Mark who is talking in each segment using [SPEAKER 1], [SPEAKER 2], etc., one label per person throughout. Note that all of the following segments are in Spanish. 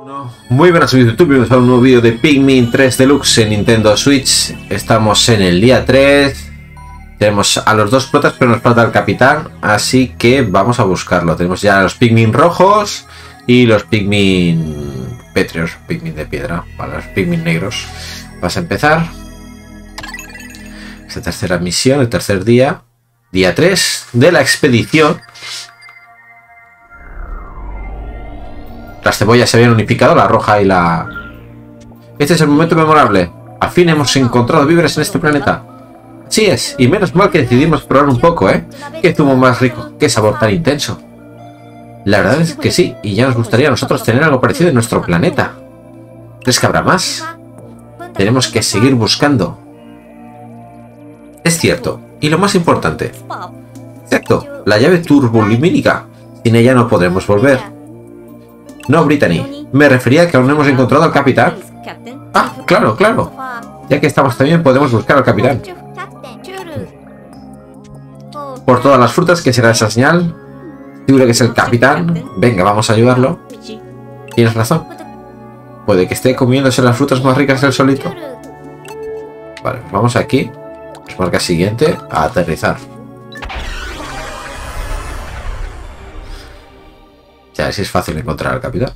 [SPEAKER 1] Muy buenas amigos de YouTube, bienvenidos a un nuevo vídeo de Pikmin 3 Deluxe en Nintendo Switch. Estamos en el día 3. Tenemos a los dos protas, pero nos falta el capitán, así que vamos a buscarlo. Tenemos ya los Pikmin rojos y los Pikmin pétreos, Pikmin de piedra, para los Pikmin negros. Vamos a empezar esta tercera misión, el tercer día, día 3 de la expedición. Las cebollas se habían unificado, la roja y la... Este es el momento memorable. Al fin hemos encontrado víveres en este planeta. Así es, y menos mal que decidimos probar un poco, ¿eh? Qué zumo más rico, qué sabor tan intenso. La verdad es que sí, y ya nos gustaría a nosotros tener algo parecido en nuestro planeta. ¿Crees que habrá más? Tenemos que seguir buscando. Es cierto, y lo más importante. Exacto, la llave turbolumínica. Sin ella no podremos volver. No, Brittany. Me refería a que aún no hemos encontrado al capitán. Ah, claro, claro. Ya que estamos también, podemos buscar al capitán. Por todas las frutas, que será esa señal. Seguro que es el capitán. Venga, vamos a ayudarlo. Tienes razón. Puede que esté comiéndose las frutas más ricas del solito. Vale, pues vamos aquí. Nos marca siguiente. A aterrizar. Ya, si es fácil encontrar al capitán.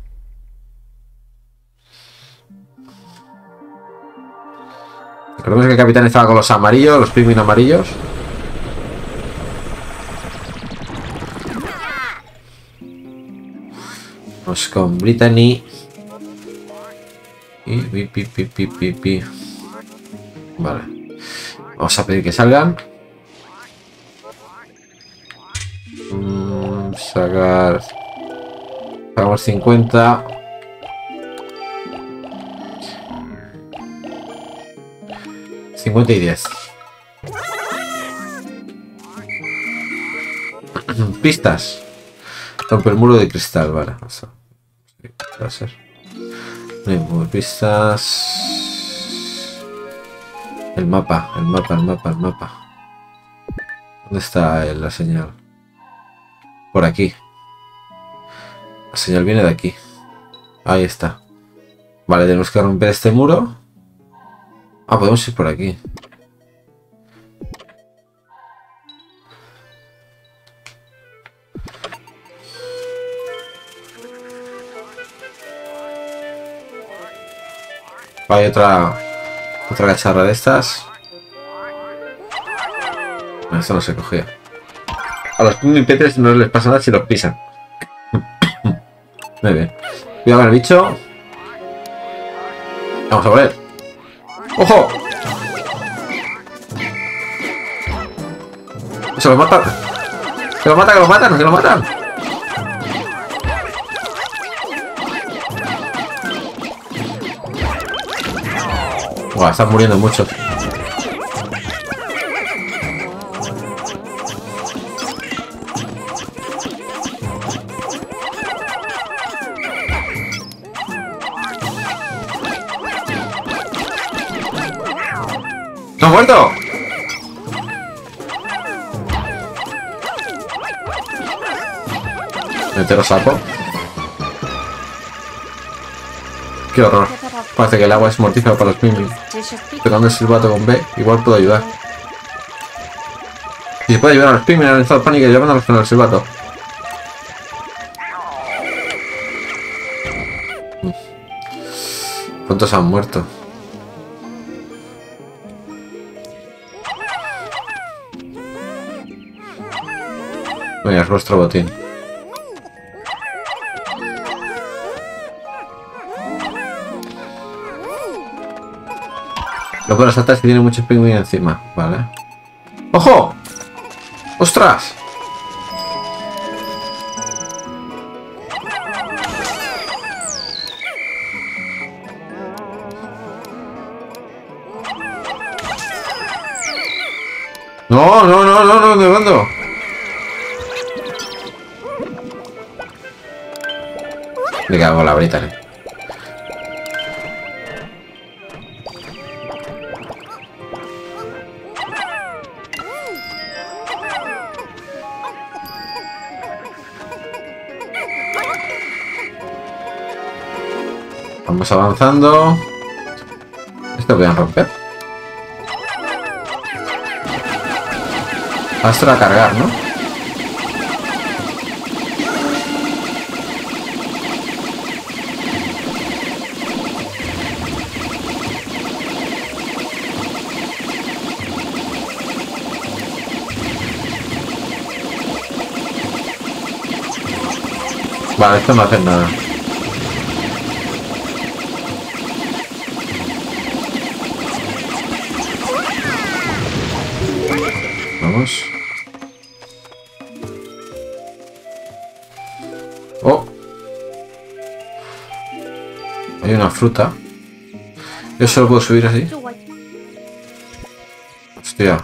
[SPEAKER 1] Recordemos que el capitán estaba con los amarillos, los Pikmin amarillos. Vamos con Brittany. Y Vale. Vamos a pedir que salgan. Sacar... Sacamos 50. Y 10. Pistas. Rompe el muro de cristal, vale. Eso. Va a ser. No hay pistas. El mapa. ¿Dónde está la señal? Por aquí. La señal viene de aquí. Ahí está. Vale, tenemos que romper este muro. Ah, podemos ir por aquí. Hay otra cacharra de estas. No, esto no se cogía. A los Pikmin pétreos no les pasa nada si los pisan. Muy bien. Cuidado con el bicho. Vamos a volver. ¡Ojo! Se lo mata. Que lo matan. Buah, están muriendo muchos. ¡No ha muerto! Metero sapo. ¡Qué horror! Parece que el agua es mortífera para los Pikmin. Tocando el silbato con B, igual puedo ayudar. Si se puede ayudar a los Pikmin en estado de pánico, llevándolos con el silbato. ¿Cuántos han muerto? Venga, es vuestro botín. Lo puedo saltar si tiene muchos Pikmin encima. Vale. ¡Ojo! ¡Ostras! No, ¿dónde mando? Me cago en la Brittany. Vamos avanzando. Esto voy a romper. Esto a cargar, ¿no? Vale, esto no hace nada. Vamos. Oh. Hay una fruta. Yo solo puedo subir así. Hostia.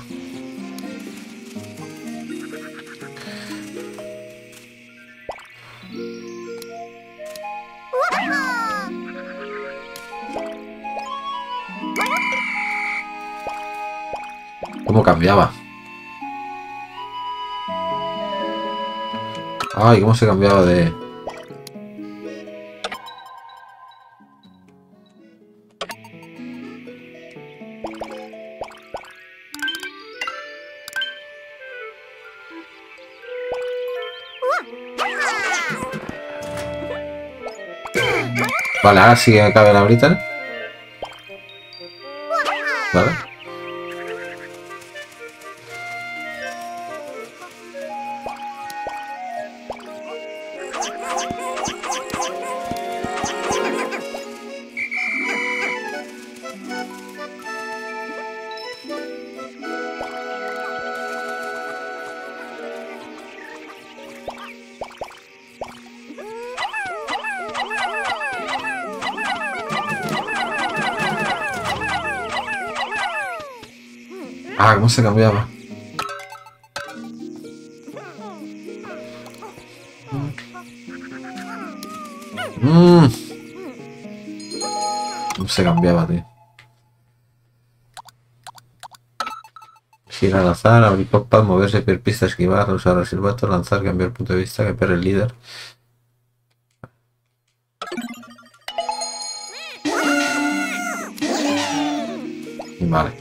[SPEAKER 1] ¿Cómo cambiaba? Ay, ¿cómo se cambiaba de...? Vale, ahora sí que cabe la brita. Vale. Ah, ¿cómo se cambiaba? ¿Cómo se cambiaba, tío? Girar al azar, abrir pop-up, moverse, ver pista, esquivar, usar el silbato, lanzar, cambiar punto de vista, cambiar el líder. Vale.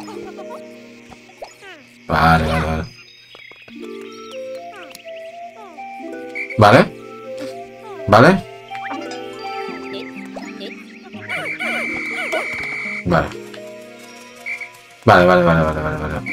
[SPEAKER 1] Vale. Vale. Vale. Vale.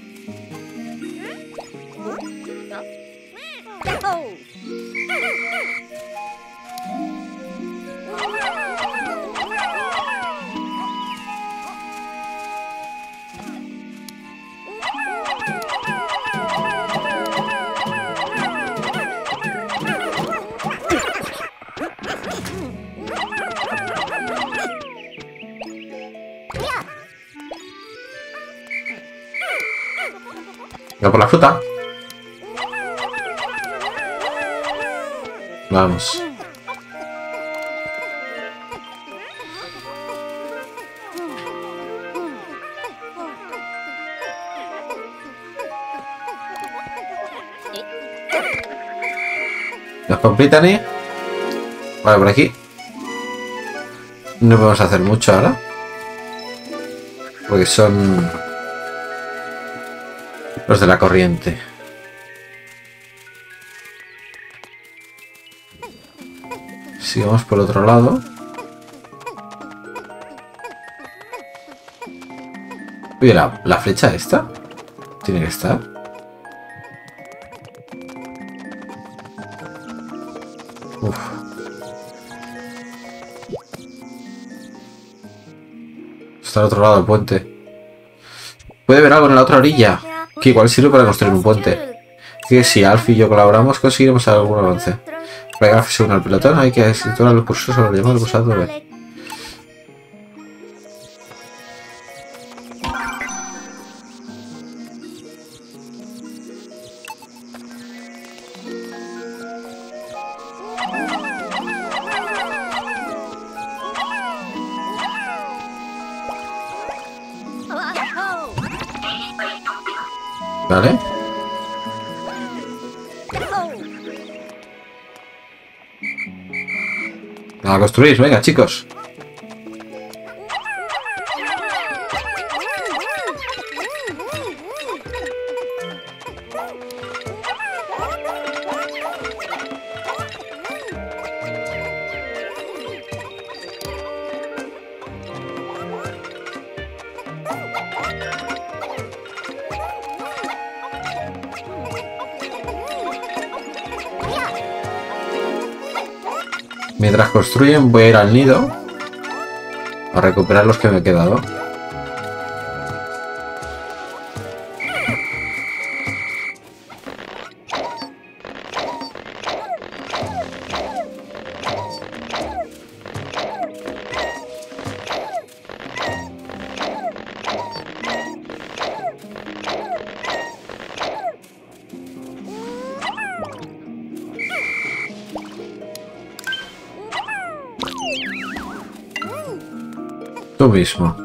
[SPEAKER 1] Voy por la fruta. Vamos. ¿Nos completan ahí? Vale, por aquí. No podemos hacer mucho ahora. Porque son los de la corriente. Sigamos por otro lado. Oye, la flecha esta tiene que estar. Uf. Está al otro lado del puente. Puede haber algo en la otra orilla que igual sirve para construir un puente. Que si Alf y yo colaboramos conseguiremos algún avance. Para que Alf se una al pelotón hay que escriturar los cursos sobre el llamado pulsado B. Vale. A construir, venga, chicos. Mientras construyen voy a ir al nido a recuperar los que me he quedado. Tú mismo.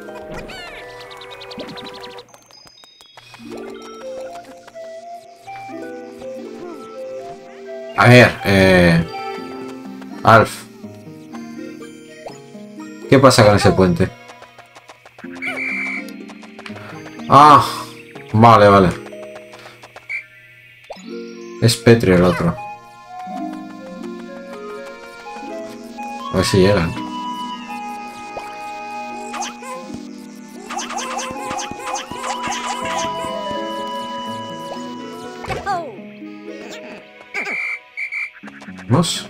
[SPEAKER 1] A ver, Alf. ¿Qué pasa con ese puente? Ah, vale, vale. Es Petri el otro. A ver si llegan. ¿Vamos?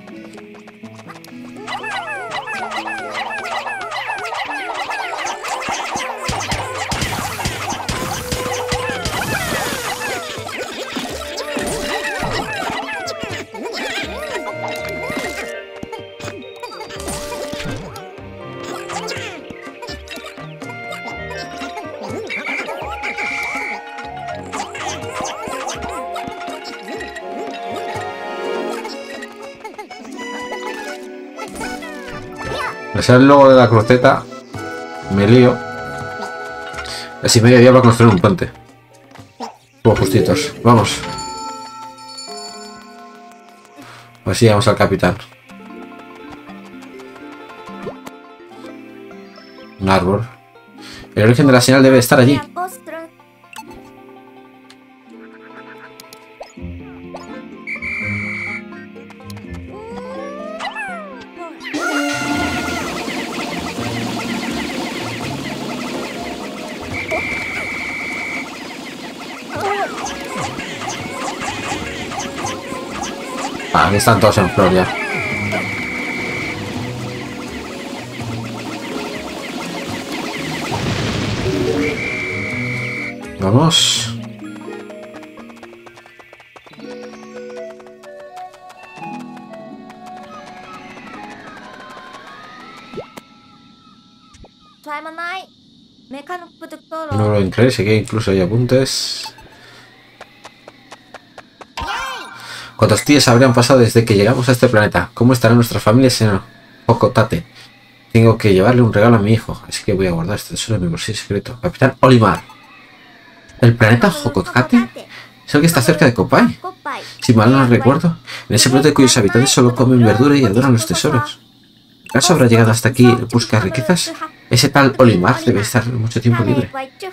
[SPEAKER 1] Al ser el logo de la cruceta, me lío. Así medio día para construir un puente. Como justitos. Vamos. Así vamos al capitán. Un árbol. El origen de la señal debe estar allí. Aquí están todos en flor ya. Vamos. No lo entré, sé que incluso hay apuntes. ¿Cuántos días habrían pasado desde que llegamos a este planeta? ¿Cómo estarán nuestras familias en Hocotate? Tengo que llevarle un regalo a mi hijo, así que voy a guardar este tesoro en mi bolsillo secreto. Capitán Olimar. ¿El planeta Hocotate? ¿Es el que está cerca de Koppai? Si mal no recuerdo, en ese planeta cuyos habitantes solo comen verdura y adoran los tesoros. ¿Acaso habrá llegado hasta aquí en busca de riquezas? Ese tal Olimar debe estar mucho tiempo libre.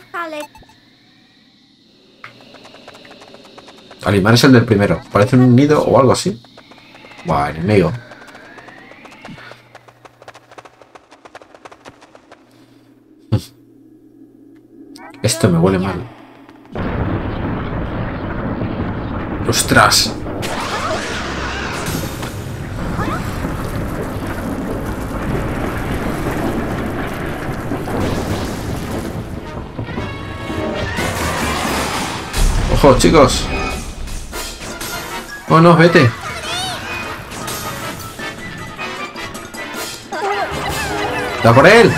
[SPEAKER 1] Olimar es el del primero. Parece un nido o algo así. Buah, enemigo. Esto me huele mal. ¡Ostras! ¡Ojo, chicos! ¡Oh, no! ¡Vete! ¡Da por él!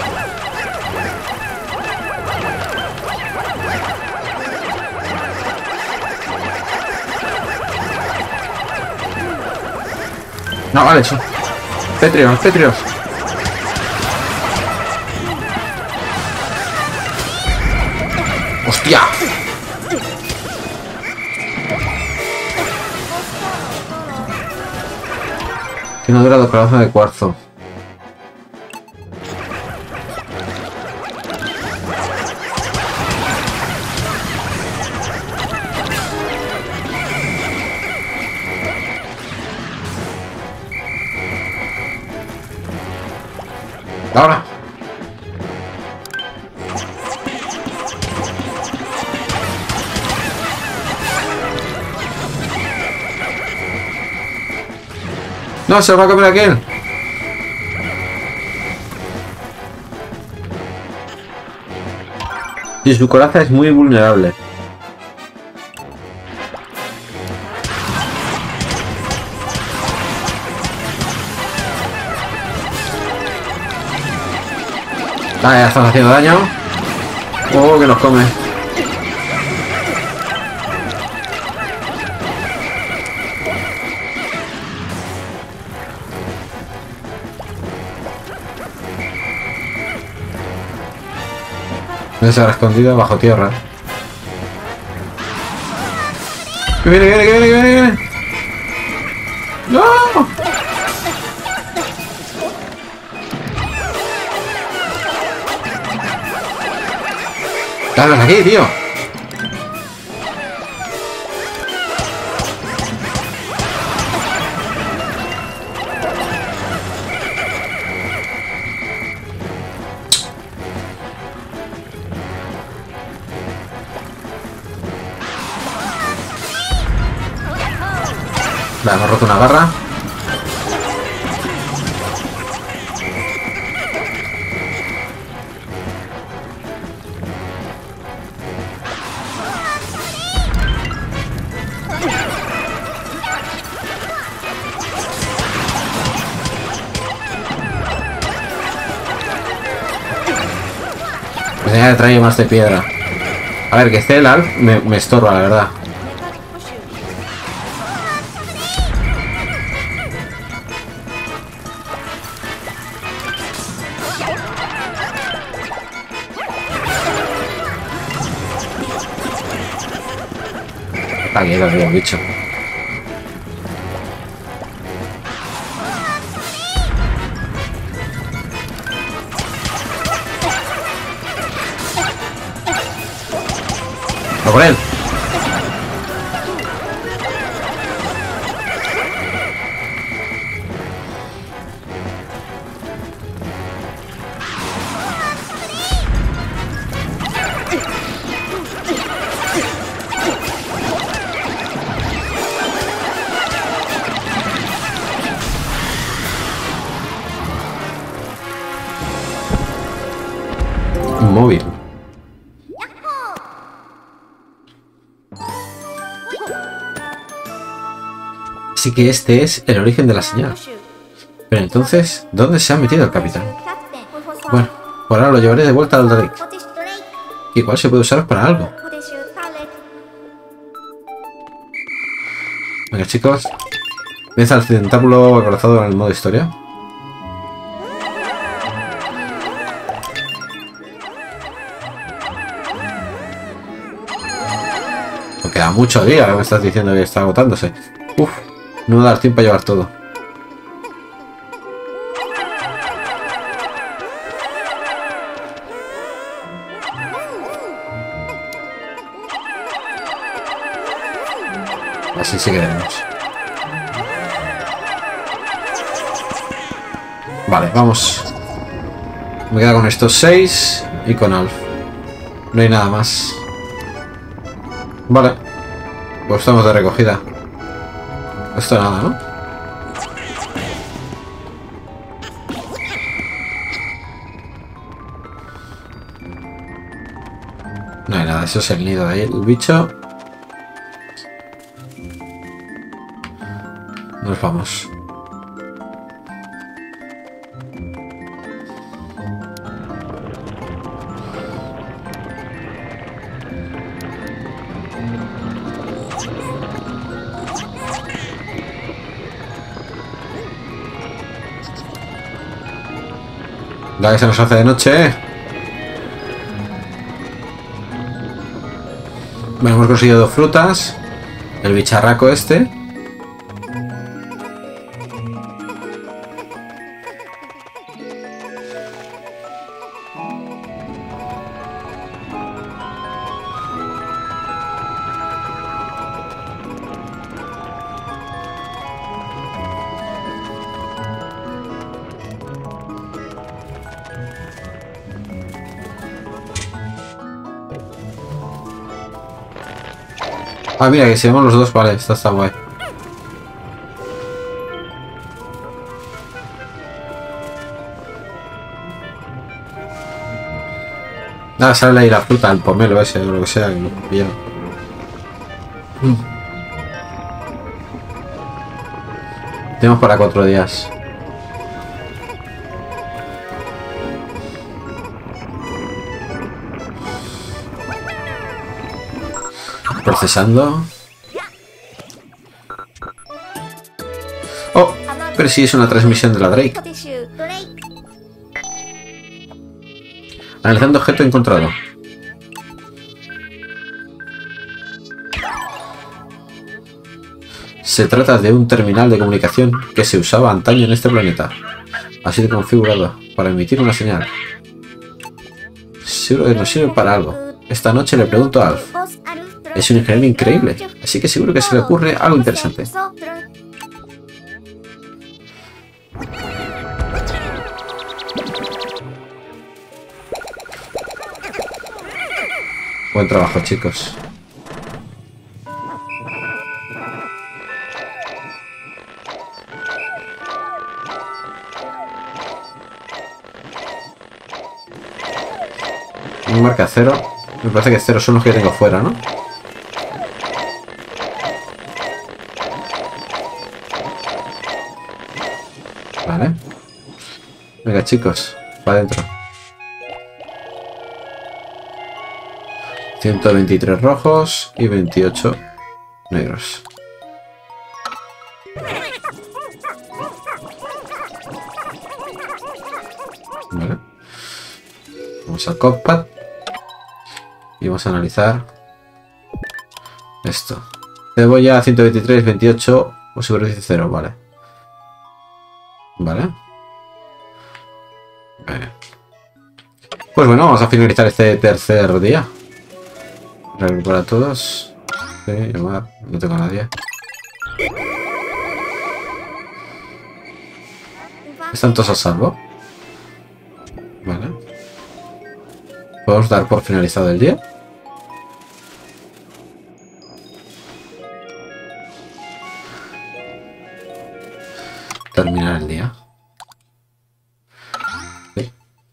[SPEAKER 1] No, vale, eso. Petrios, Petrios. ¡Hostia! Tiene una dura corazón de cuarzo. Ahora. ¡No, se lo va a comer aquel! Y su coraza es muy vulnerable. Vale, ya estamos haciendo daño. Oh, que nos come. ¿Dónde se habrá escondido? Bajo tierra. ¡Que viene, que viene, que viene, que viene, que viene! ¡No! ¡Dale aquí, tío! Vale, hemos roto una barra. Me tenía que traer más de piedra. A ver, que esté el Alf me estorba, la verdad. Está quieto, tío, bicho. ¡Va por él! Móvil. Así que este es el origen de la señal. Pero entonces, ¿dónde se ha metido el capitán? Bueno, por ahora lo llevaré de vuelta al Drake. Igual se puede usar para algo. Venga, chicos. Vence al tentáculo acorazado en el modo historia. No queda mucho día, me estás diciendo que está agotándose. Uf, no me va a dar tiempo a llevar todo. Así sí que tenemos. Vale, vamos. Me queda con estos 6 y con Alf. No hay nada más. Vale. Pues estamos de recogida. Esto nada, ¿no? No hay nada, eso es el nido de ahí, el bicho. Nos vamos. Ya que se nos hace de noche. Bueno, hemos conseguido 2 frutas. El bicharraco este. Ah, mira, que si vemos los dos, vale, está guay. Nada, sale ahí la fruta, el pomelo ese o lo que sea que lo he pillado. Tenemos para 4 días. Procesando. Oh, pero sí es una transmisión de la Drake. Analizando objeto encontrado. Se trata de un terminal de comunicación que se usaba antaño en este planeta. Ha sido configurado para emitir una señal. Seguro que nos sirve para algo. Esta noche le pregunto a Alf. Es un ingeniero increíble, así que seguro que se le ocurre algo interesante. Buen trabajo, chicos. Un marca 0. Me parece que 0 son los que tengo fuera, ¿no? Vale. Venga, chicos. Para adentro. 123 rojos y 28 negros. Vale. Vamos al cockpit. Y vamos a analizar esto. Cebolla 123, 28 o superficie 0, vale. Vale. Pues bueno, vamos a finalizar este tercer día. Recuperar a todos. Sí, llamar. No tengo a nadie. ¿Están todos a salvo? Vale. ¿Podemos dar por finalizado el día? Terminar el día. Sí.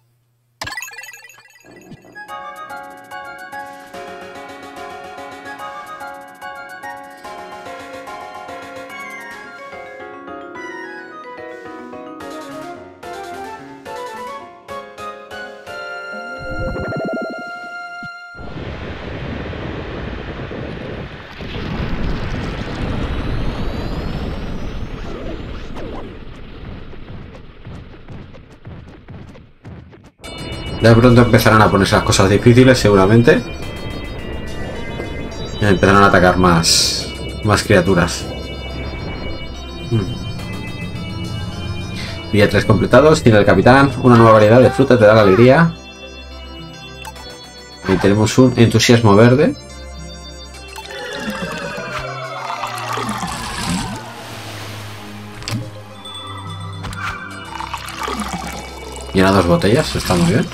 [SPEAKER 1] De pronto empezarán a ponerse las cosas difíciles, seguramente. Y empezarán a atacar más criaturas. Día 3 completados. Tiene el capitán. Una nueva variedad de fruta te da la alegría. Ahí tenemos un entusiasmo verde. Llena 2 botellas, está muy bien.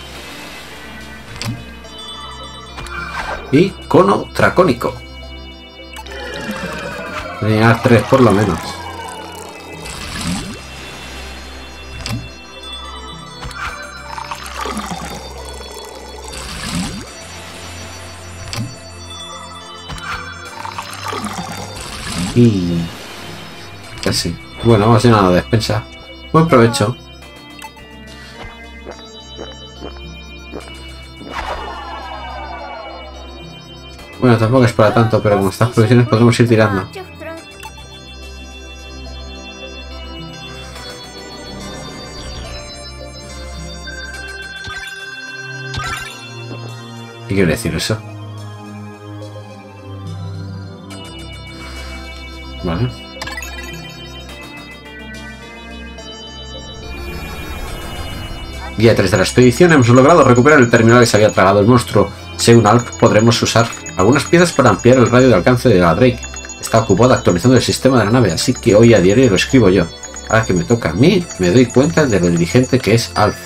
[SPEAKER 1] Y cono dracónico. Llenar 3 por lo menos. Y casi. Bueno, hemos llenado la despensa. Buen provecho. Bueno, tampoco es para tanto, pero con estas provisiones podremos ir tirando. ¿Qué quiere decir eso? Vale. Día 3 de la expedición. Hemos logrado recuperar el terminal que se había tragado el monstruo. Según Alf, podremos usar algunas piezas para ampliar el radio de alcance de la Drake. Está ocupado actualizando el sistema de la nave, así que hoy a diario lo escribo yo. Ahora que me toca a mí, me doy cuenta de lo diligente que es Alf.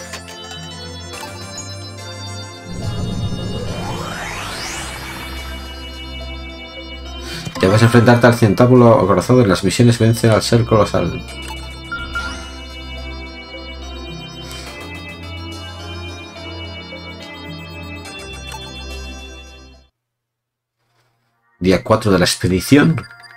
[SPEAKER 1] Debes enfrentarte al centábulo acorazado en las misiones vence al ser colosal. Día 4 de la expedición.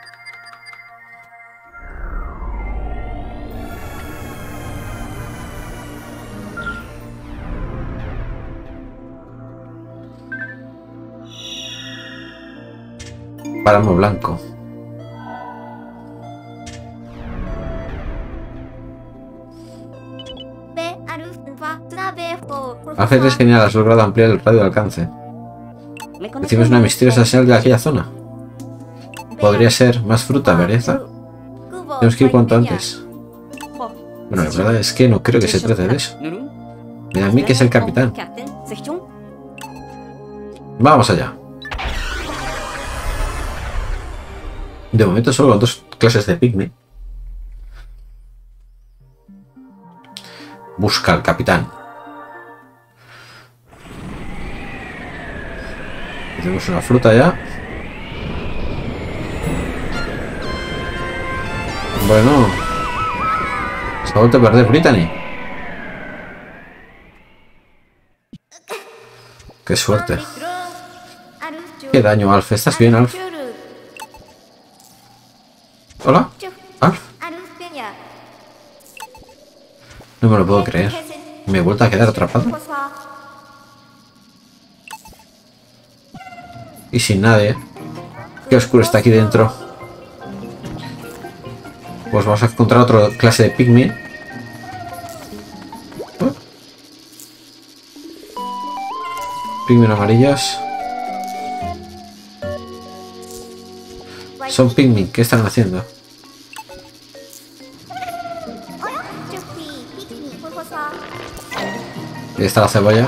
[SPEAKER 1] Páramo blanco. Alfa es genial, has logrado ampliar el radio de alcance. Recibes una misteriosa señal de aquella zona. Podría ser más fruta, ¿verdad? Tenemos que ir cuanto antes. Bueno, la verdad es que no creo que se trate de eso. Me da a mí que es el capitán. Vamos allá. De momento solo con 2 clases de pigme. Busca al capitán. Tenemos una fruta ya. Bueno. Se ha vuelto a perder Brittany. Qué suerte. Qué daño, Alf. ¿Estás bien, Alf? ¿Hola? ¿Alf? No me lo puedo creer. Me he vuelto a quedar atrapado. Y sin nadie. Qué oscuro está aquí dentro. Pues vamos a encontrar otra clase de pigme. Pigmen amarillos. Son pigmen. ¿Qué están haciendo? Ahí está la cebolla.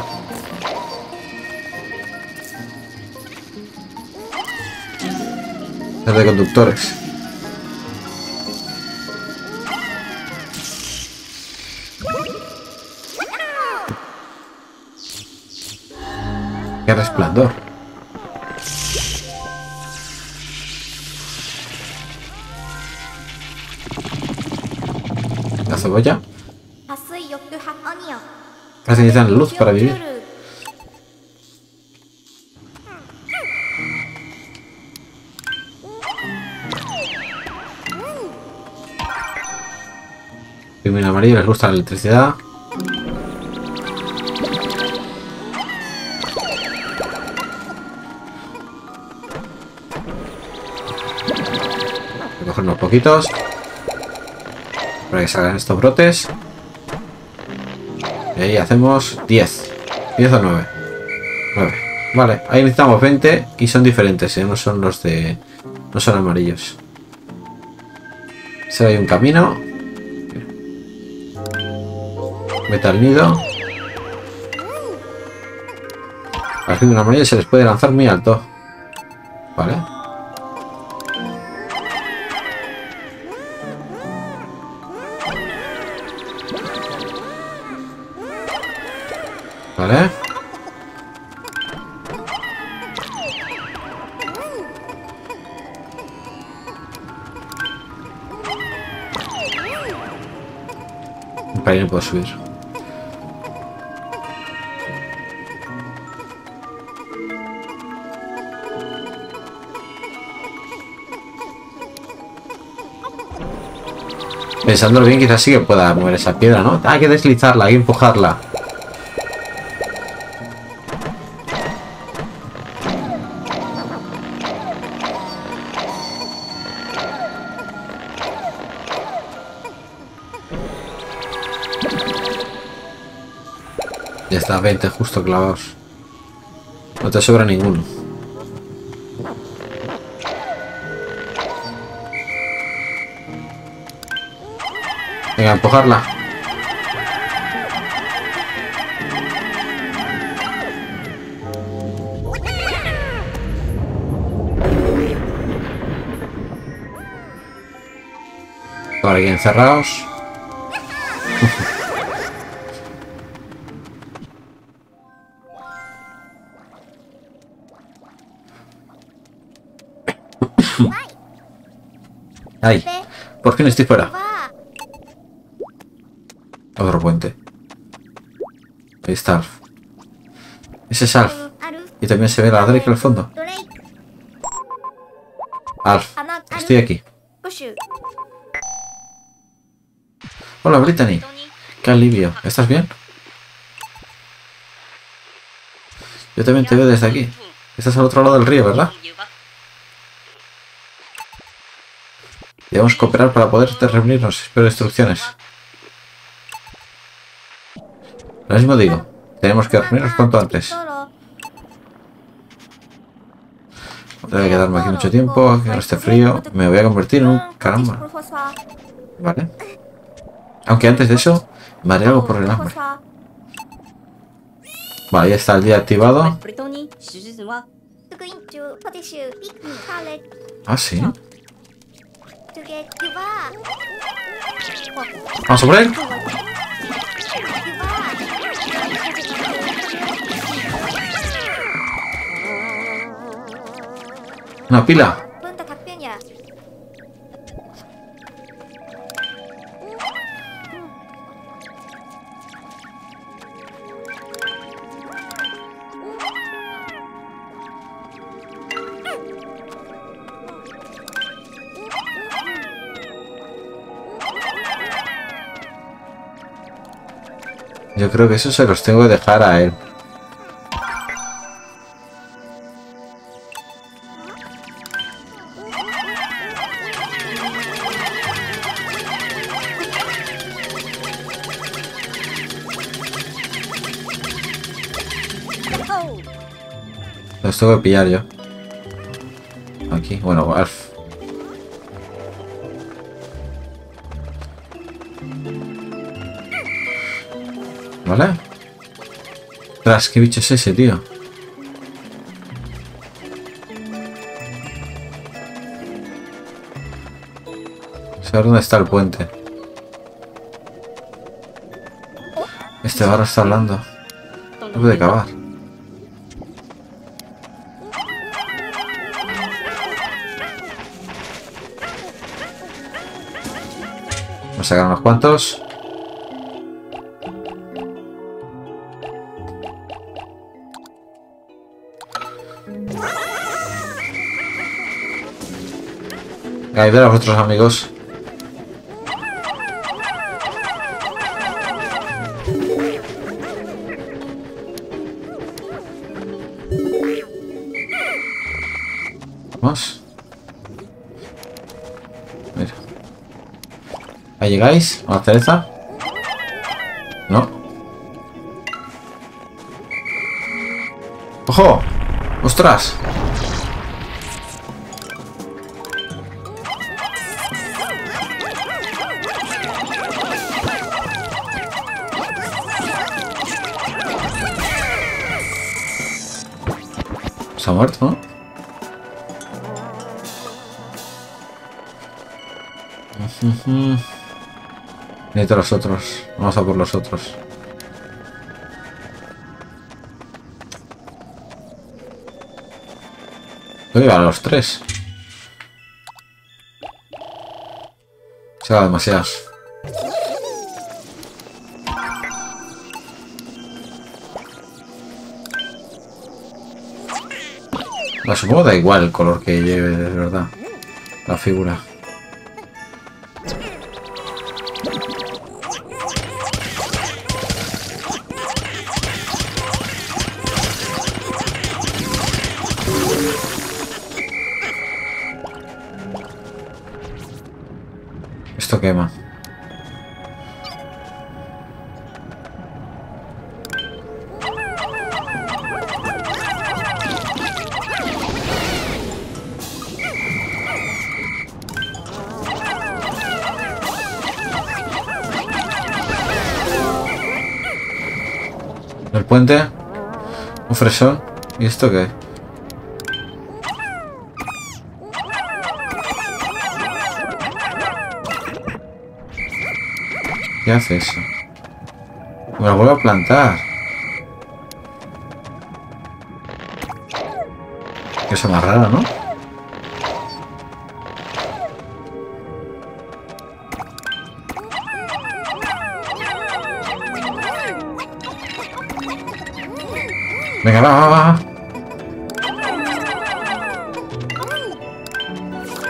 [SPEAKER 1] Es de conductores. ¡Qué resplandor! La cebolla. Necesitan luz para vivir. Pigmen amarillo, les gusta la electricidad. Voy a coger unos poquitos para que salgan estos brotes. Y ahí hacemos 10. 10 o 9. 9. Vale, ahí necesitamos 20 y son diferentes, ¿eh? No son los de... No son amarillos. Solo hay un camino. Vete al nido. Al fin de una amarillo se les puede lanzar muy alto. Vale. Vale. Para ahí no puedo subir. Pensándolo bien, quizás sí que pueda mover esa piedra, ¿no? Hay que deslizarla, hay que empujarla. Ya está, 20 justo clavados. No te sobra ninguno. Venga, empujarla. Por aquí encerrados. Ahí. Por fin estoy fuera. Otro puente. Ahí está Alf. Ese es Alf. Y también se ve la Drake al fondo. Alf, estoy aquí. Hola, Brittany. Qué alivio. ¿Estás bien? Yo también te veo desde aquí. Estás al otro lado del río, ¿verdad? Debemos cooperar para poder reunirnos. Espero instrucciones. Lo mismo digo. Tenemos que reunirnos cuanto antes. No debe quedarme aquí mucho tiempo, que no esté frío. Me voy a convertir en un caramba. Vale. Aunque antes de eso, me haré algo por el hambre. Vale, ya está el día activado. Ah, sí. Vamos a por él. Una pila. Yo creo que eso se los tengo que dejar a él. Los tengo que pillar yo. Aquí, bueno, Alf. ¿Vale? Tras, ¿qué bicho es ese, tío? ¿Sabes dónde está el puente? Este barro está hablando. No puede cavar. Vamos a sacar unos cuantos. Ahí ver a los otros amigos. Vamos. Mira. Ahí llegáis. ¿A la cereza? No. ¡Ojo! ¡Ostras! Se ha muerto, ¿no? Necesito los otros. Vamos a por los otros. Voy a los tres. Se va demasiados. Supongo que da igual el color que lleve, de verdad. La figura. Esto quema. El puente. Un fresón. ¿Y esto qué? ¿Qué hace eso? Me lo vuelvo a plantar. Qué cosa más rara, ¿no? Venga, va, va, va.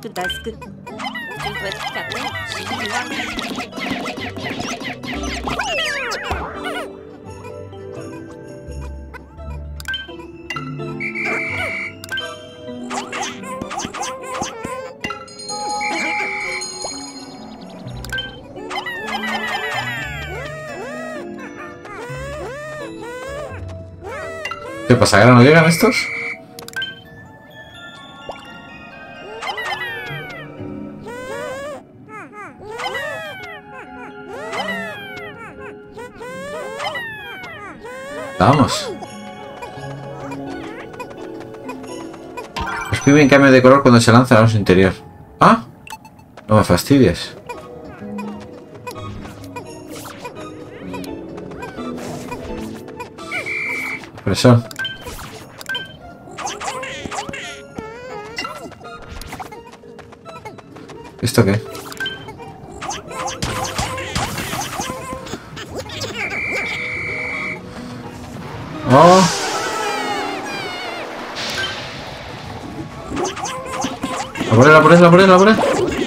[SPEAKER 1] ¿Qué pasa? ¿Que ahora no llegan estos? Vamos. Los pibes cambian de color cuando se lanzan a su interior. Ah, no me fastidies. Presión. ¿Esto qué? ¡Oh! ¡La pones, la pones, la pones!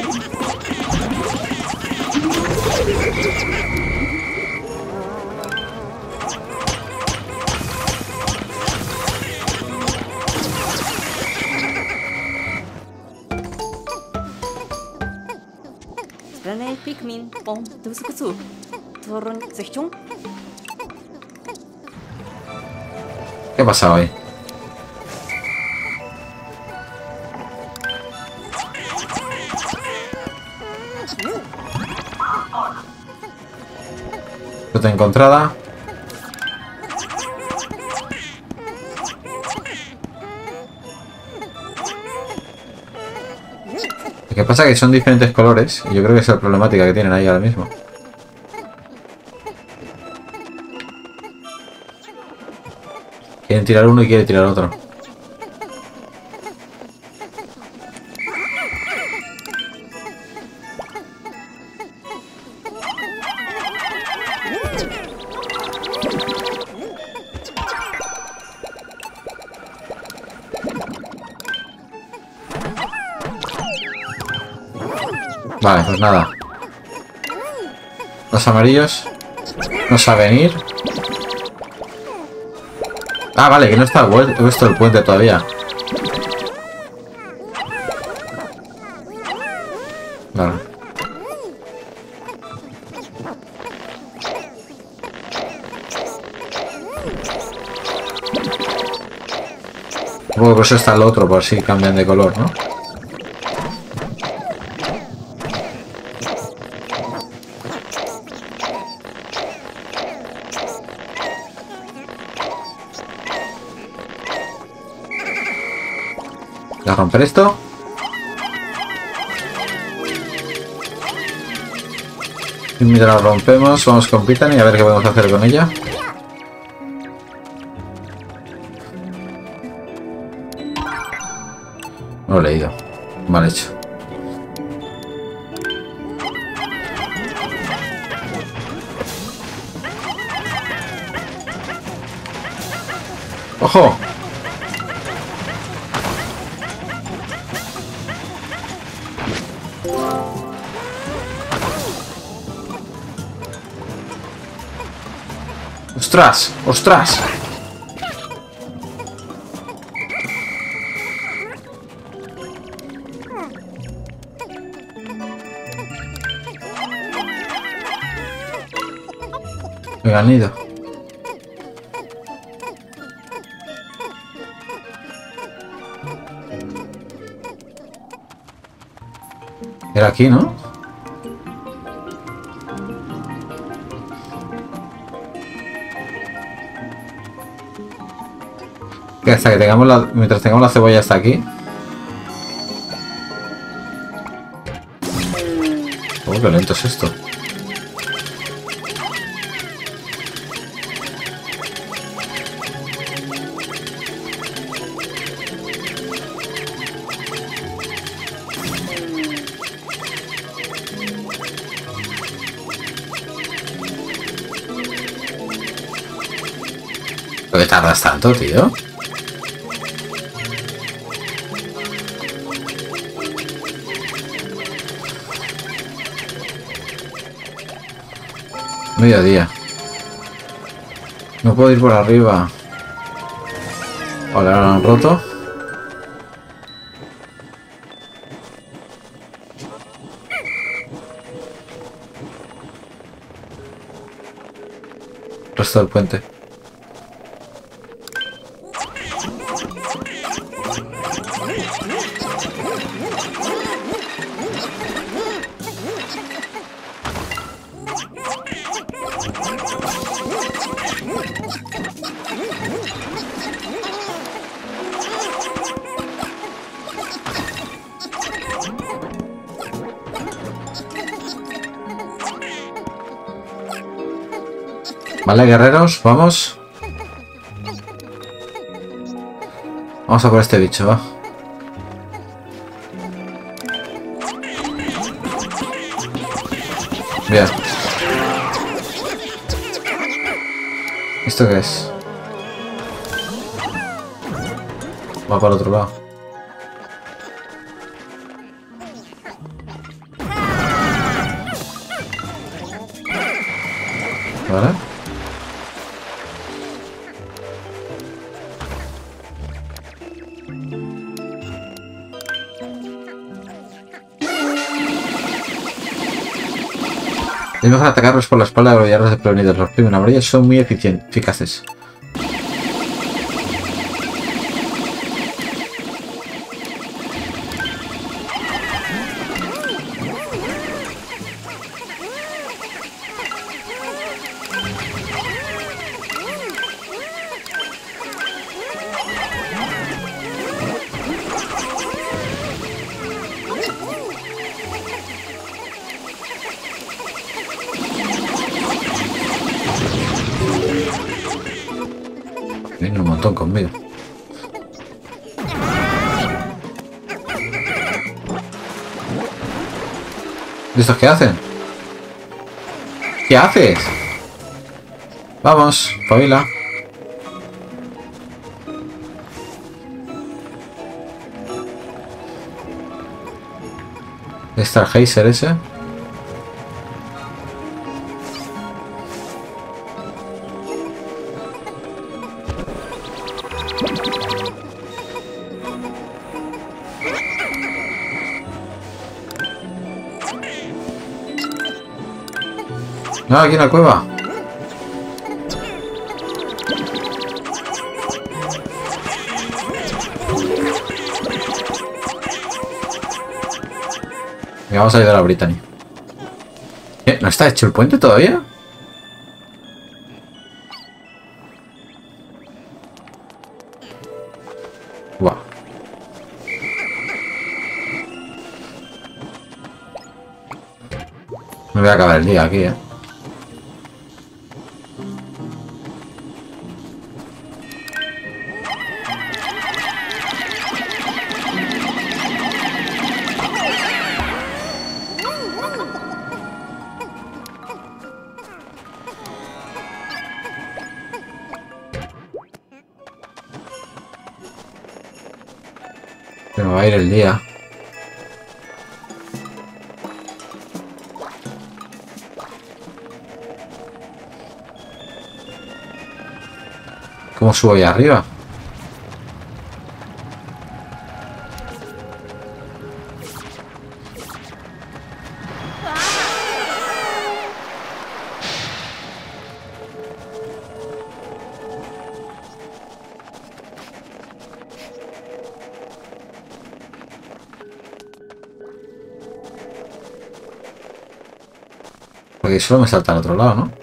[SPEAKER 2] Pikmin, bom, du suka zu. Turun, sechung.
[SPEAKER 1] ¿Qué ha pasado hoy? Ruta encontrada. ¿Qué pasa? Que son diferentes colores y yo creo que esa es la problemática que tienen ahí ahora mismo. Quieren tirar uno y quiere tirar otro. Vale, pues nada. Los amarillos no saben ir. Ah, vale, que no está puesto el puente todavía. Vale. Supongo que por eso está el otro, por si cambian de color, ¿no? ¿Voy a romper esto? Y mientras lo rompemos, vamos con Pitani a ver qué podemos hacer con ella. No lo he leído. Mal hecho. ¡Ojo! ¡Ostras! ¡Ostras! Me han ido. Era aquí, ¿no? Que hasta que tengamos la... Mientras tengamos la cebolla hasta aquí. Oh, qué lento es esto. ¿Por qué tardas tanto, tío? Mediodía. No puedo ir por arriba. Vale, ahora lo han roto. Resto del puente. Vale, guerreros, vamos. Vamos a por este bicho, va. Bien. ¿Esto qué es? Va para el otro lado. Vale. Es mejor atacarlos por la espalda o pillarlos desprevenidos. Los primeros amarillos son muy eficaces. Vienen un montón conmigo. ¿Y estos qué hacen? ¿Qué haces? Vamos, pabila. ¿Está el geyser ese? No, aquí en la cueva. Venga, vamos a ayudar a Brittany. ¿No está hecho el puente todavía? Guau. Me voy a acabar el día aquí, Se me va a ir el día. ¿Cómo subo ahí arriba? Porque solo me salta al otro lado, ¿no?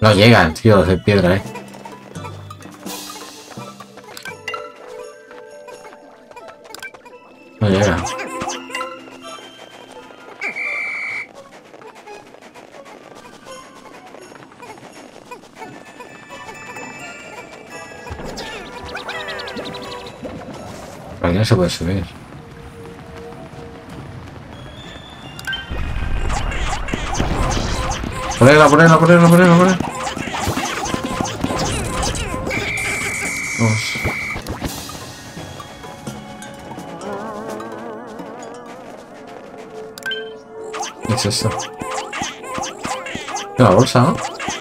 [SPEAKER 1] No llegan, tío, los de piedra, No llegan. Por aquí no se puede subir. Ponela. Vamos. ¿Qué es esto? Una bolsa, ¿no?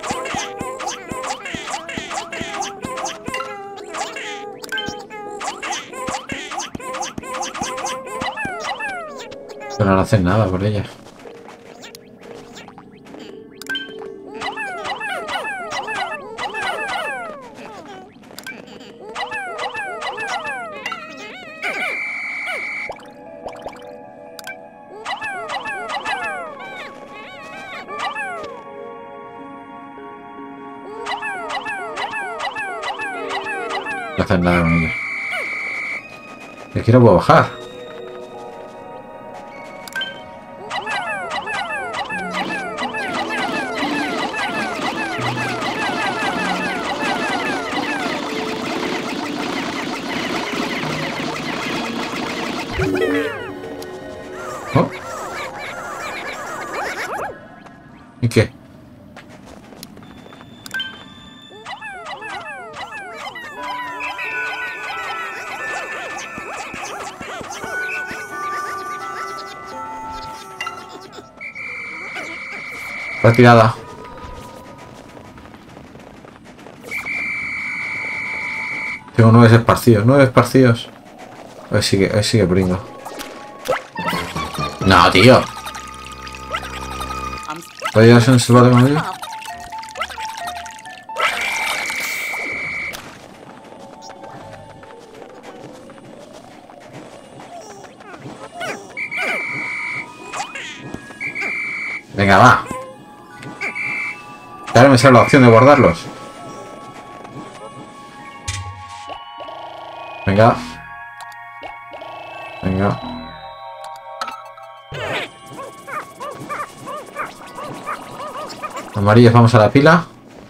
[SPEAKER 1] Pero no hacen nada por ella. No hacen nada con ella. Y aquí no puedo bajar. ¿Oh? ¿Y qué? Retirada. Tengo 9 esparcidos. Hoy sí que brinco. No, tío. ¿Podrías ser un silbato con ello? Venga, va. Ahora me sale la opción de guardarlos. Venga. Amarillos, vamos a la pila.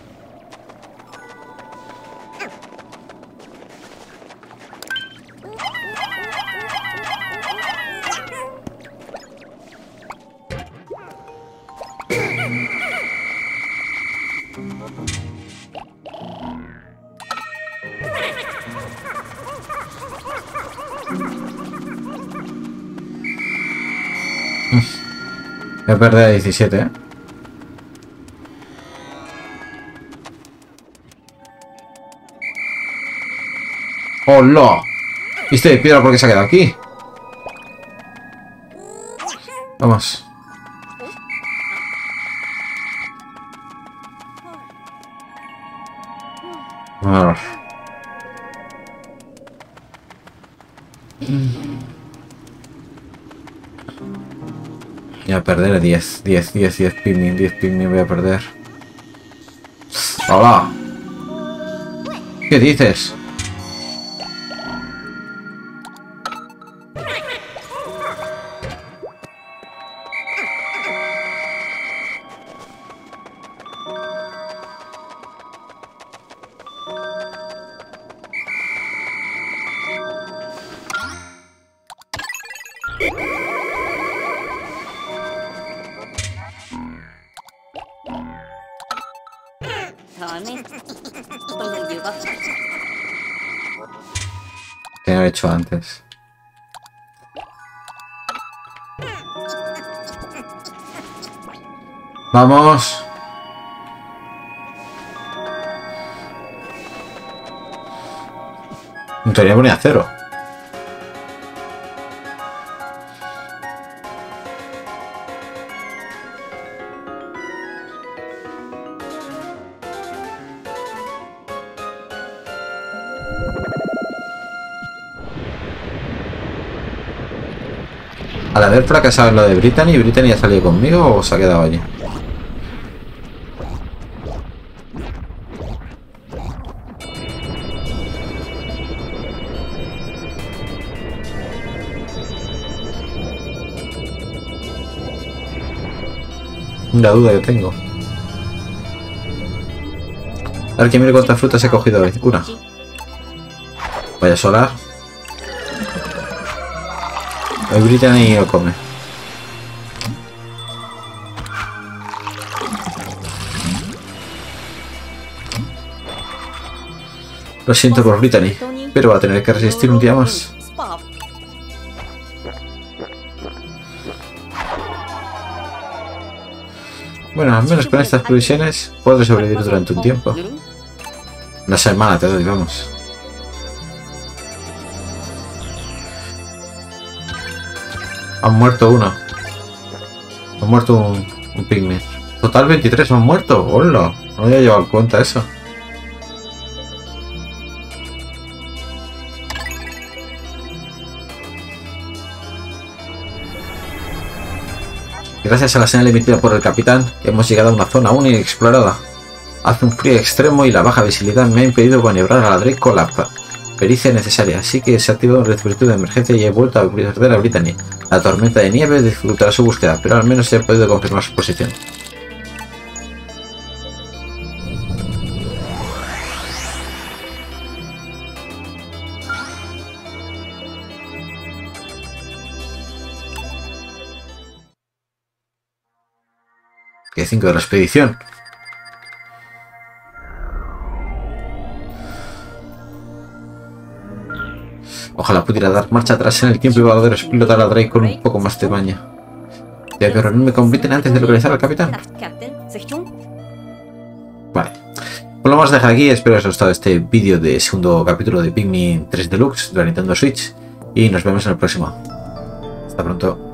[SPEAKER 1] Voy a perder a 17, ¿eh? ¡Hola! ¿Y este de piedra por qué se ha quedado aquí? Vamos. Vamos. Voy a perder 10 pigmin voy a perder. ¡Hola! ¿Qué dices? Tenía hecho antes. Vamos. En teoría ponía 0. Al haber fracasado en lo de ¿Brittany ha salido conmigo o se ha quedado allí? Una duda que tengo. A ver que mire cuántas frutas he cogido hoy. Una. Vaya solar. El Brittany lo come. Lo siento por Brittany, pero va a tener que resistir un día más. Bueno, al menos con estas provisiones podré sobrevivir durante un tiempo. Una semana te doy, vamos. Han muerto uno. Han muerto un pigment. Total 23 han muerto. ¡Hola! No había llevado en cuenta eso. Gracias a la señal emitida por el capitán, hemos llegado a una zona aún inexplorada. Hace un frío extremo y la baja visibilidad me ha impedido maniobrar a la Drake con la pericia necesaria, así que se ha activado un dispositivo de emergencia y he vuelto a perder a Brittany. La tormenta de nieve dificultará su búsqueda, pero al menos he podido confirmar su posición. Que 5 de la expedición. Ojalá pudiera dar marcha atrás en el tiempo y poder explotar a Drake con un poco más de maña. Tengo que reunirme con Brittany antes de localizar al capitán. Vale. Pues lo vamos a dejar aquí. Espero que os haya gustado este vídeo de segundo capítulo de Pikmin 3 Deluxe de la Nintendo Switch. Y nos vemos en el próximo. Hasta pronto.